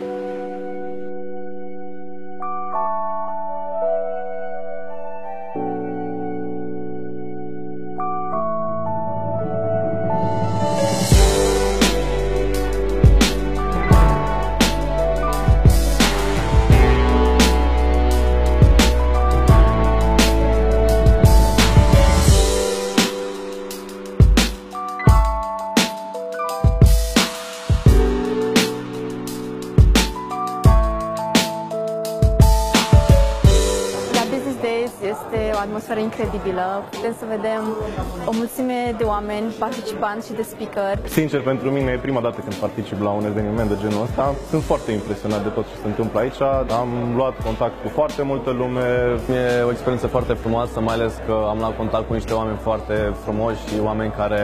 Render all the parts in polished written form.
Este o atmosferă incredibilă. Putem să vedem o mulțime de oameni, participanți și de speaker. Sincer, pentru mine e prima dată când particip la un eveniment de genul ăsta. Sunt foarte impresionat de tot ce se întâmplă aici. Am luat contact cu foarte multă lume. E o experiență foarte frumoasă, mai ales că am luat contact cu niște oameni foarte frumoși și oameni care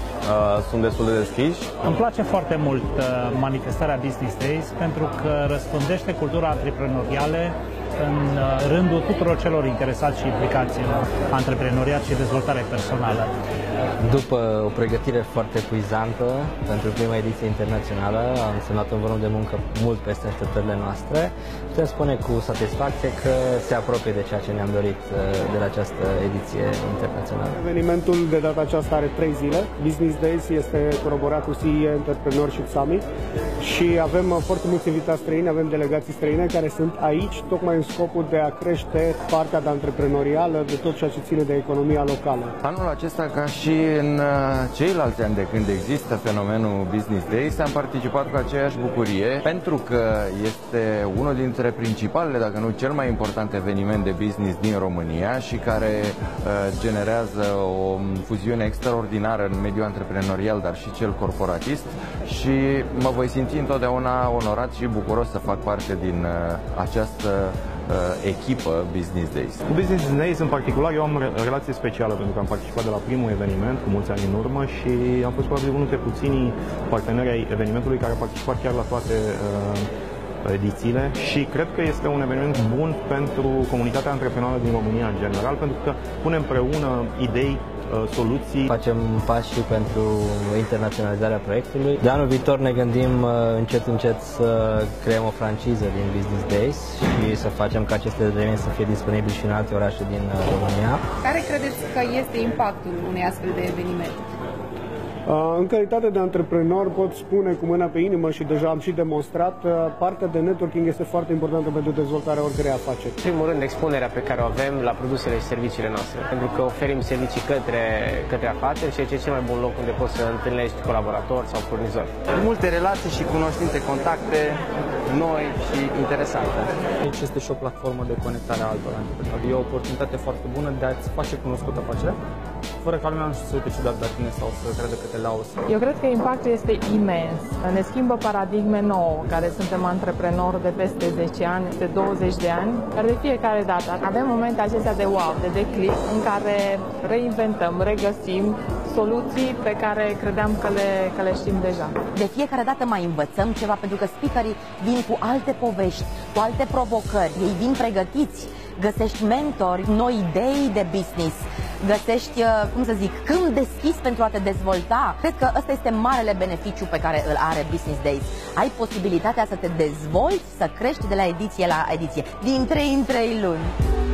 sunt destul de deschiși. Îmi place foarte mult manifestarea Business Days pentru că răspândește cultura antreprenorială în rândul tuturor celor interesați și implicați în antreprenoriat și dezvoltare personală. După o pregătire foarte epuizantă pentru prima ediție internațională, am semnat un volum de muncă mult peste așteptările noastre. Putem spune cu satisfacție că se apropie de ceea ce ne-am dorit de la această ediție internațională. Evenimentul de data aceasta are 3 zile. Business Days este colaborat cu CE Entrepreneurship Summit și avem foarte mulți invitați străini, avem delegații străine care sunt aici tocmai în scopul de a crește partea de antreprenorială, de tot ceea ce ține de economia locală. Anul acesta, ca și în ceilalți ani de când există fenomenul Business Days, am participat cu aceeași bucurie, pentru că este unul dintre principalele, dacă nu cel mai important eveniment de business din România și care generează o fuziune extraordinară în mediul antreprenorial, dar și cel corporatist, și mă voi simți întotdeauna onorat și bucuros să fac parte din această echipă Business Days. Cu Business Days în particular eu am o relație specială pentru că am participat de la primul eveniment cu mulți ani în urmă și am fost probabil unul dintre puținii parteneri ai evenimentului care a participat chiar la toate edițiile și cred că este un eveniment bun pentru comunitatea antreprenorială din România în general, pentru că pune împreună idei, soluții. Facem pași și pentru internaționalizarea proiectului. De anul viitor ne gândim încet să creăm o franciză din Business Days și să facem ca aceste evenimente să fie disponibile și în alte orașe din România. Care credeți că este impactul unei astfel de evenimente? În calitate de antreprenor pot spune cu mâna pe inimă și deja am și demonstrat, partea de networking este foarte importantă pentru dezvoltarea oricărei afaceri. În primul rând, expunerea pe care o avem la produsele și serviciile noastre, pentru că oferim servicii către afaceri și este cel mai bun loc unde poți să întâlnești colaboratori sau furnizori. Multe relații și cunoștințe, contacte noi și interesante. Aici este și o platformă de conectare a altor antreprenori. E o oportunitate foarte bună de a-ți face cunoscută afacerea, fără ca lumea nu să se uite ciudat la tine sau să crede că te lauzi. Eu cred că impactul este imens. Ne schimbă paradigme nouă, care suntem antreprenori de peste 10 ani, de 20 de ani, dar de fiecare dată avem momente acestea de wow, de declic, în care reinventăm, regăsim soluții pe care credeam că le știm deja. De fiecare dată mai învățăm ceva, pentru că speakerii vin cu alte povești, cu alte provocări, ei vin pregătiți. Găsești mentori, noi idei de business, găsești, câmp deschis pentru a te dezvolta. Cred că ăsta este marele beneficiu pe care îl are Business Days. Ai posibilitatea să te dezvolți, să crești de la ediție la ediție, din 3 în 3 luni.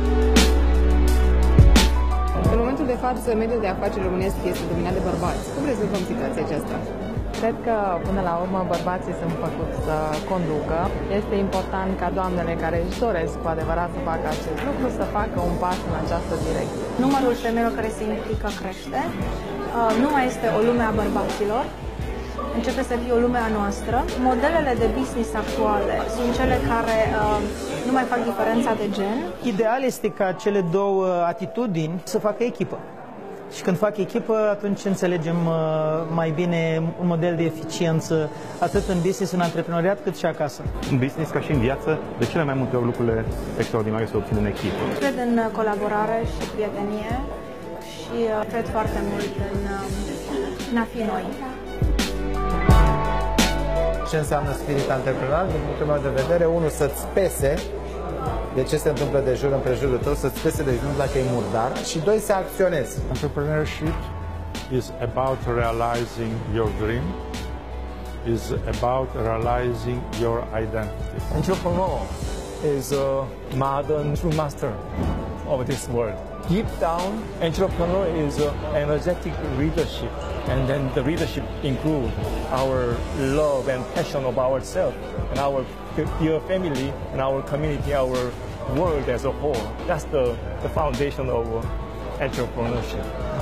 În momentul de față, mediul de afaceri românesc este dominat de bărbați. Cum rezolvăm situația aceasta? Cred că, până la urmă, bărbații sunt făcuți să conducă. Este important ca doamnele care își doresc cu adevărat să facă acest lucru, să facă un pas în această direcție. Numărul femeilor care se implică crește. Nu mai este o lume a bărbaților. Începe să fie o lume a noastră. Modelele de business actuale sunt cele care nu mai fac diferența de gen. Ideal este ca cele două atitudini să facă echipă. Și când fac echipă, atunci înțelegem mai bine un model de eficiență, atât în business, în antreprenoriat, cât și acasă. În business, ca și în viață, de cele mai multe ori lucrurile extraordinare se obțin în echipă. Cred în colaborare și prietenie și cred foarte mult în a fi noi. Ce înseamnă spirit antreprenorial? Din punctul meu de vedere, unul, să-ți pese de ce se întâmplă de jur împrejurul tău, să-ți pese de exemplu dacă e murdar, și 2, să acționezi. Entrepreneurship is about realizing your dream is about realizing your identity. Entrepreneur is a modern true master of this world. Deep down, entrepreneur is energetic leadership, and then the leadership includes our love and passion of ourselves and our dear family and our community, our world as a whole. That's the foundation of entrepreneurship.